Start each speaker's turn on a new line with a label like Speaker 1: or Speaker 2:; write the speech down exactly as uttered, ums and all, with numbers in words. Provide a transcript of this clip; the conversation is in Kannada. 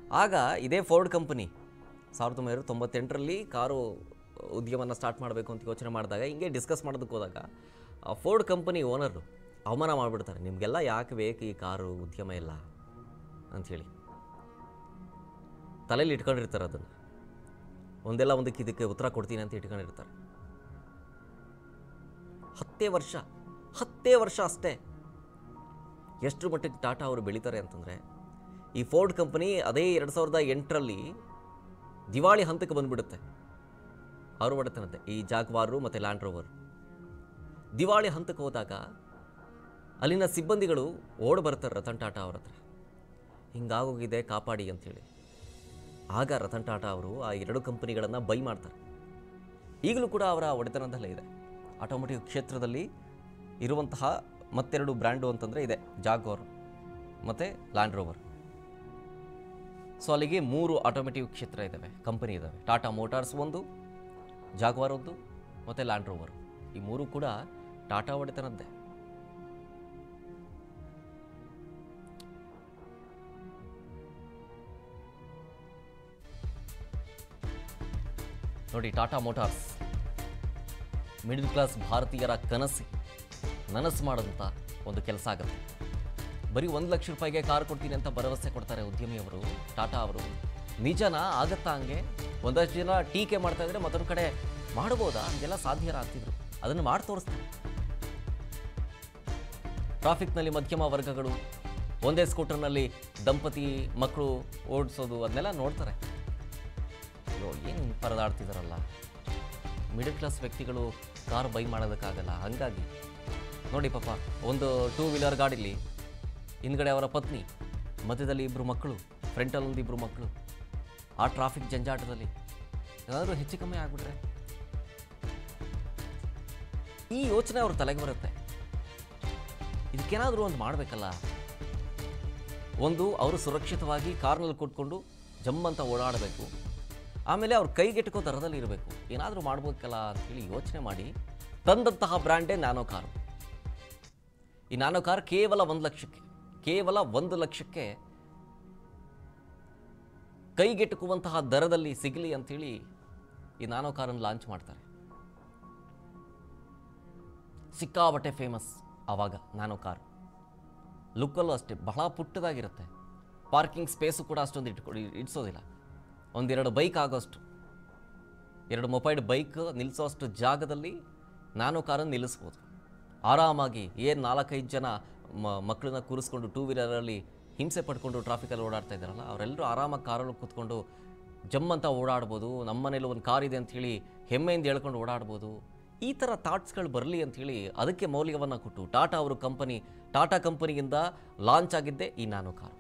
Speaker 1: ಆಗ ಇದೇ ಫೋರ್ಡ್ ಕಂಪನಿ ಸಾವಿರದ ಒಂಬೈನೂರ ತೊಂಬತ್ತೆಂಟರಲ್ಲಿ ಕಾರು ಉದ್ಯಮನ ಸ್ಟಾರ್ಟ್ ಮಾಡಬೇಕು ಅಂತ ಯೋಚನೆ ಮಾಡಿದಾಗ ಹಿಂಗೆ ಡಿಸ್ಕಸ್ ಮಾಡೋದಕ್ಕೆ ಹೋದಾಗ ಆ ಫೋರ್ಡ್ ಕಂಪನಿ ಓನರು ಅವಮಾನ ಮಾಡಿಬಿಡ್ತಾರೆ, ನಿಮಗೆಲ್ಲ ಯಾಕೆ ಬೇಕು ಈ ಕಾರು ಉದ್ಯಮ ಎಲ್ಲ ಅಂಥೇಳಿ ತಲೆಯಲ್ಲಿ ಇಟ್ಕೊಂಡಿರ್ತಾರೆ. ಅದನ್ನು ಒಂದೆಲ್ಲ ಒಂದಕ್ಕೆ ಇದಕ್ಕೆ ಉತ್ತರ ಕೊಡ್ತೀನಿ ಅಂತ ಇಟ್ಕೊಂಡಿರ್ತಾರೆ. ಹತ್ತೇ ವರ್ಷ ಹತ್ತೇ ವರ್ಷ ಅಷ್ಟೇ ಎಷ್ಟು ಮಟ್ಟಿಗೆ ಟಾಟಾ ಅವರು ಬೆಳೀತಾರೆ ಅಂತಂದರೆ, ಈ ಫೋರ್ಡ್ ಕಂಪನಿ ಅದೇ ಎರಡು ಸಾವಿರದ ಎಂಟರಲ್ಲಿ ದಿವಾಳಿ ಹಂತಕ್ಕೆ ಬಂದುಬಿಡುತ್ತೆ. ಅವರು ಮಾಡುತ್ತಾನಂತೆ ಈ ಜಾಗ್ವಾರು ಮತ್ತು ಲ್ಯಾಂಡ್ ರೋವರ್ ದಿವಾಳಿ ಹಂತಕ್ಕೆ ಹೋದಾಗ ಅಲ್ಲಿನ ಸಿಬ್ಬಂದಿಗಳು ಓಡ್ ಬರ್ತಾರೆ ರತನ್ ಟಾಟಾ ಅವ್ರ ಹತ್ರ, ಹಿಂಗಾಗೋಗಿದೆ ಕಾಪಾಡಿ ಅಂಥೇಳಿ. ಆಗ ರತನ್ ಟಾಟಾ ಅವರು ಆ ಎರಡು ಕಂಪನಿಗಳನ್ನು ಬೈ ಮಾಡ್ತಾರೆ. ಈಗಲೂ ಕೂಡ ಅವರ ಒಡೆತನದಲ್ಲೇ ಇದೆ. ಆಟೋಮೋಟಿವ್ ಕ್ಷೇತ್ರದಲ್ಲಿ ಇರುವಂತಹ ಮತ್ತೆರಡು ಬ್ರ್ಯಾಂಡು ಅಂತಂದರೆ ಇದೆ, ಜಾಗ್ವಾರ್ ಮತ್ತು ಲ್ಯಾಂಡ್ ರೋವರ್. ಸೊ ಅಲ್ಲಿಗೆ ಮೂರು ಆಟೋಮೇಟಿವ್ ಕ್ಷೇತ್ರ ಇದ್ದಾವೆ, ಕಂಪನಿ ಇದ್ದಾವೆ. ಟಾಟಾ ಮೋಟಾರ್ಸ್ ಒಂದು, ಜಾಗ್ವಾರ್ ಒಂದು ಮತ್ತು ಲ್ಯಾಂಡ್ ರೋವರ್. ಈ ಮೂರು ಕೂಡ ಟಾಟಾ ಒಡೆತನದ್ದೇ. ನೋಡಿ, ಟಾಟಾ ಮೋಟಾರ್ಸ್ ಮಿಡಲ್ ಕ್ಲಾಸ್ ಭಾರತೀಯರ ಕನಸು ನನಸು ಮಾಡೋದಂಥ ಒಂದು ಕೆಲಸ ಆಗುತ್ತೆ. ಬರೀ ಒಂದು ಲಕ್ಷ ರೂಪಾಯಿಗೆ ಕಾರ್ ಕೊಡ್ತೀನಿ ಅಂತ ಭರವಸೆ ಕೊಡ್ತಾರೆ ಉದ್ಯಮಿಯವರು, ಟಾಟಾ ಅವರು. ನಿಜನ ಆಗತ್ತಾ? ಹಂಗೆ ಒಂದಷ್ಟು ಜನ ಟೀಕೆ ಮಾಡ್ತಾ ಇದ್ರೆ ಮತ್ತೊಂದು ಕಡೆ ಮಾಡ್ಬೋದಾ? ಹಂಗೆಲ್ಲ ಸಾಧ್ಯರ ಆಗ್ತಿದ್ರು, ಅದನ್ನು ಮಾಡಿ ತೋರಿಸ್ತಾರೆ. ಟ್ರಾಫಿಕ್ನಲ್ಲಿ ಮಧ್ಯಮ ವರ್ಗಗಳು ಒಂದೇ ಸ್ಕೂಟರ್ನಲ್ಲಿ ದಂಪತಿ ಮಕ್ಕಳು ಓಡಿಸೋದು ಅದನ್ನೆಲ್ಲ ನೋಡ್ತಾರೆ. ಏನು ಪರದಾಡ್ತಿದಾರಲ್ಲ, ಮಿಡಲ್ ಕ್ಲಾಸ್ ವ್ಯಕ್ತಿಗಳು ಕಾರ್ ಬೈ ಮಾಡೋದಕ್ಕಾಗಲ್ಲ. ಹಾಗಾಗಿ ನೋಡಿ ಪಾಪ, ಒಂದು ಟೂ ವೀಲರ್ ಗಾಡೀಲಿ ಹಿಂದ್ಗಡೆ ಅವರ ಪತ್ನಿ, ಮಧ್ಯದಲ್ಲಿ ಇಬ್ಬರು ಮಕ್ಕಳು, ಫ್ರಂಟಲ್ಲಿ ಒಂದು ಇಬ್ಬರು ಮಕ್ಕಳು. ಆ ಟ್ರಾಫಿಕ್ ಜಂಜಾಟದಲ್ಲಿ ಏನಾದರೂ ಹೆಚ್ಚು ಕಮ್ಮಿ ಆಗಿಬಿಟ್ರೆ ಈ ಯೋಚನೆ ಅವ್ರ ತಲೆಗೆ ಬರುತ್ತೆ. ಇದಕ್ಕೇನಾದರೂ ಒಂದು ಮಾಡಬೇಕಲ್ಲ. ಒಂದು, ಅವರು ಸುರಕ್ಷಿತವಾಗಿ ಕಾರ್ನಲ್ಲಿ ಕೂತ್ಕೊಂಡು ಜಮ್ಮಂತ ಓಡಾಡಬೇಕು. ಆಮೇಲೆ ಅವ್ರ ಕೈಗೆಟಕೋ ದರದಲ್ಲಿ ಇರಬೇಕು. ಏನಾದರೂ ಮಾಡ್ಬೇಕಲ್ಲ ಅಂತೇಳಿ ಯೋಚನೆ ಮಾಡಿ ತಂದಂತಹ ಬ್ರ್ಯಾಂಡೇ ನ್ಯಾನೋ ಕಾರು. ಈ ನ್ಯಾನೋ ಕಾರ್ ಕೇವಲ ಒಂದು ಲಕ್ಷಕ್ಕೆ ಕೇವಲ ಒಂದು ಲಕ್ಷಕ್ಕೆ ಕೈಗೆಟುಕುವಂತಹ ದರದಲ್ಲಿ ಸಿಗಲಿ ಅಂಥೇಳಿ ಈ ನ್ಯಾನೋ ಕಾರನ್ನು ಲಾಂಚ್ ಮಾಡ್ತಾರೆ. ಸಿಕ್ಕಾಬಟ್ಟೆ ಫೇಮಸ್ ಆವಾಗ ನ್ಯಾನೋ ಕಾರ್. ಲುಕ್ಕಲ್ಲೂ ಅಷ್ಟೇ ಬಹಳ ಪುಟ್ಟದಾಗಿರುತ್ತೆ. ಪಾರ್ಕಿಂಗ್ ಸ್ಪೇಸು ಕೂಡ ಅಷ್ಟೊಂದು ಇಟ್ಕೊಡಿ ಇಡ್ಸೋದಿಲ್ಲ. ಒಂದೆರಡು ಬೈಕ್ ಆಗೋಷ್ಟು, ಎರಡು ಮೊಬೈಲ್ ಬೈಕ್ ನಿಲ್ಲಿಸೋಷ್ಟು ಜಾಗದಲ್ಲಿ ನ್ಯಾನೋ ಕಾರನ್ನು ನಿಲ್ಲಿಸ್ಬೋದು ಆರಾಮಾಗಿ. ಏನು ನಾಲ್ಕೈದು ಜನ ಮ ಮಕ್ಕಳನ್ನ ಕೂರಿಸ್ಕೊಂಡು ಟೂ ವೀಲರಲ್ಲಿ ಹಿಂಸೆ ಪಡ್ಕೊಂಡು ಟ್ರಾಫಿಕಲ್ಲಿ ಓಡಾಡ್ತಾ ಇದ್ದಾರಲ್ಲ, ಅವರೆಲ್ಲರೂ ಆರಾಮಾಗಿ ಕಾರಲ್ಲಿ ಕೂತ್ಕೊಂಡು ಜಮ್ಮಂತ ಓಡಾಡ್ಬೋದು. ನಮ್ಮ ಮನೇಲಿ ಒಂದು ಕಾರ್ ಇದೆ ಅಂಥೇಳಿ ಹೆಮ್ಮೆಯಿಂದ ಹೇಳ್ಕೊಂಡು ಓಡಾಡ್ಬೋದು. ಈ ಥರ ಥಾಟ್ಸ್ಗಳು ಬರಲಿ ಅಂಥೇಳಿ ಅದಕ್ಕೆ ಮೌಲ್ಯವನ್ನು ಕೊಟ್ಟು ಟಾಟಾ ಅವರು ಕಂಪನಿ ಟಾಟಾ ಕಂಪನಿಯಿಂದ ಲಾಂಚ್ ಆಗಿದ್ದೇ ಈ ನ್ಯಾನೋ ಕಾರು.